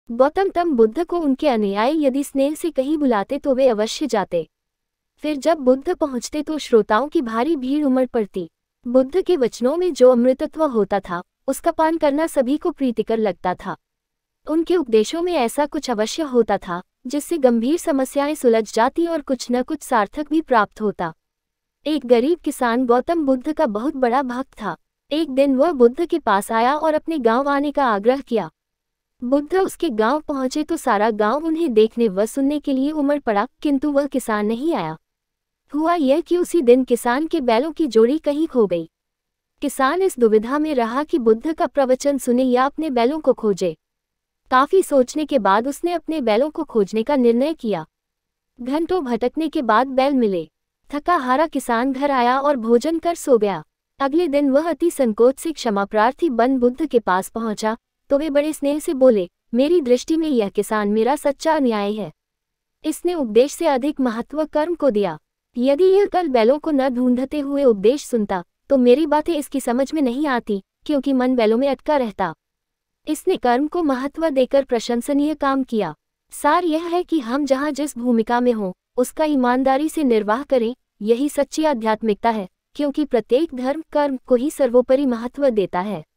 गौतम तम बुद्ध को उनके अनुयायी यदि स्नेह से कहीं बुलाते तो वे अवश्य जाते। फिर जब बुद्ध पहुंचते तो श्रोताओं की भारी भीड़ उमड़ पड़ती। बुद्ध के वचनों में जो अमृतत्व होता था उसका पान करना सभी को प्रीतिकर लगता था। उनके उपदेशों में ऐसा कुछ अवश्य होता था जिससे गंभीर समस्याएं सुलझ जाती और कुछ न कुछ सार्थक भी प्राप्त होता। एक गरीब किसान गौतम बुद्ध का बहुत बड़ा भक्त था। एक दिन वह बुद्ध के पास आया और अपने गांव आने का आग्रह किया। बुद्ध उसके गांव पहुंचे तो सारा गांव उन्हें देखने व सुनने के लिए उमड़ पड़ा, किंतु वह किसान नहीं आया। हुआ यह कि उसी दिन किसान के बैलों की जोड़ी कहीं खो गई। किसान इस दुविधा में रहा कि बुद्ध का प्रवचन सुने या अपने बैलों को खोजे। काफी सोचने के बाद उसने अपने बैलों को खोजने का निर्णय किया। घंटों भटकने के बाद बैल मिले। थका हारा किसान घर आया और भोजन कर सो गया। अगले दिन वह अति संकोच से क्षमा प्रार्थी बन बुद्ध के पास पहुंचा तो वे बड़े स्नेह से बोले, मेरी दृष्टि में यह किसान मेरा सच्चा अनुयायी है। इसने उपदेश से अधिक महत्व कर्म को दिया। यदि यह कल बैलों को न ढूंढते हुए उपदेश सुनता तो मेरी बातें इसकी समझ में नहीं आती, क्योंकि मन बैलों में अटका रहता। इसने कर्म को महत्व देकर प्रशंसनीय काम किया। सार यह है कि हम जहाँ जिस भूमिका में हों उसका ईमानदारी से निर्वाह करें, यही सच्ची आध्यात्मिकता है, क्योंकि प्रत्येक धर्म कर्म को ही सर्वोपरि महत्व देता है।